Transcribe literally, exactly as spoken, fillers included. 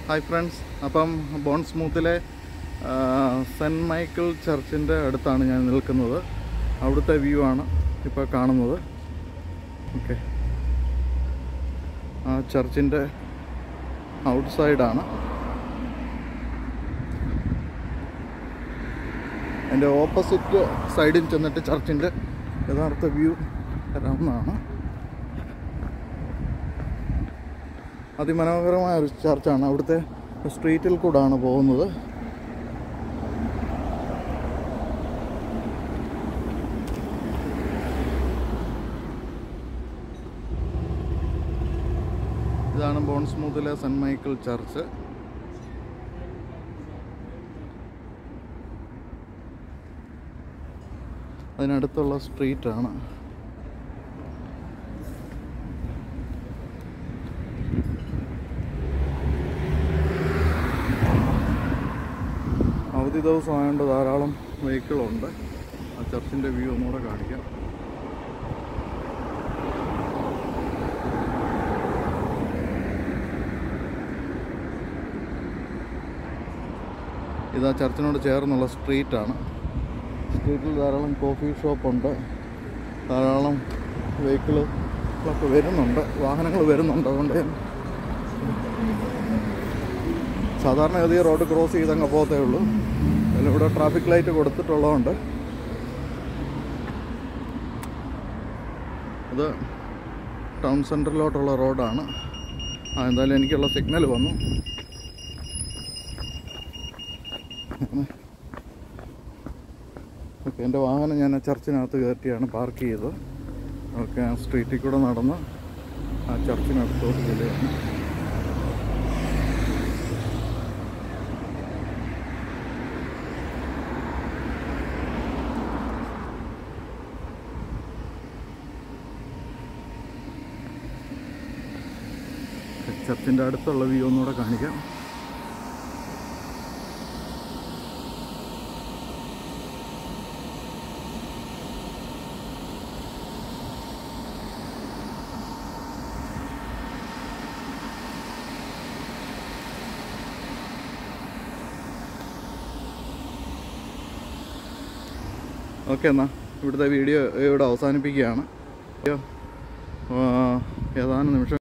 Hi friends, അപ്പം ബോൺസ്മൂത്തിലെ saint Michael ചർച്ചിൻ്റെ അടുത്താണ് ഞാൻ നിൽക്കുന്നത്. അവിടുത്തെ വ്യൂ ആണ് ഇപ്പോൾ കാണുന്നത്. ഓക്കെ, ആ ചർച്ചിൻ്റെ ഔട്ട് സൈഡാണ്. എൻ്റെ ഓപ്പോസിറ്റ് സൈഡിൽ ചെന്നിട്ട് ചർച്ചിൻ്റെ യഥാർത്ഥ വ്യൂ തരാവുന്നതാണ്. അതിമനോഹരമായ ഒരു ചർച്ചാണ്. അവിടുത്തെ സ്ട്രീറ്റിൽ കൂടാണ് പോകുന്നത്. ഇതാണ് ബോൺസ്മൂത്തിലെ സെൻറ്റ് മൈക്കിൾ ചർച്ച്. അതിനടുത്തുള്ള സ്ട്രീറ്റാണ്. അവധി ദിവസമായതുകൊണ്ട് ധാരാളം വെഹിക്കിളുണ്ട്. ആ ചർച്ചിൻ്റെ വ്യൂ ഒന്നുകൂടെ കാണിക്കാം. ഇതാ ചർച്ചിനോട് ചേർന്നുള്ള സ്ട്രീറ്റാണ്. സ്ട്രീറ്റിൽ ധാരാളം കോഫി ഷോപ്പുണ്ട്. ധാരാളം വെഹിക്കിളുകളൊക്കെ വരുന്നുണ്ട്, വാഹനങ്ങൾ വരുന്നുണ്ട്. അതുകൊണ്ട് സാധാരണഗതി റോഡ് ക്രോസ് ചെയ്തങ്ങ് പോകത്തേ ഉള്ളൂ. അതിലിവിടെ ട്രാഫിക് ലൈറ്റ് കൊടുത്തിട്ടുള്ളതുകൊണ്ട് അത് ടൗൺ സെൻറ്ററിലോട്ടുള്ള റോഡാണ്. ആ എന്തായാലും എനിക്കുള്ള സിഗ്നൽ വന്നു. ഓക്കെ, എൻ്റെ വാഹനം ഞാൻ ചർച്ചിനകത്ത് കയറ്റിയാണ് പാർക്ക് ചെയ്തത്. ഓക്കെ, ആ സ്ട്രീറ്റിൽ കൂടെ നടന്ന് ആ ചർച്ചിനടുത്തോട്ട് ചെല്ലുകയാണ്. ചർച്ചിൻ്റെ അടുത്തുള്ള വ്യൂ ഒന്നുകൂടെ കാണിക്കാം. ഓക്കെ, എന്നാൽ ഇവിടുത്തെ വീഡിയോ ഇവിടെ അവസാനിപ്പിക്കുകയാണ്. ഏതാനും നിമിഷം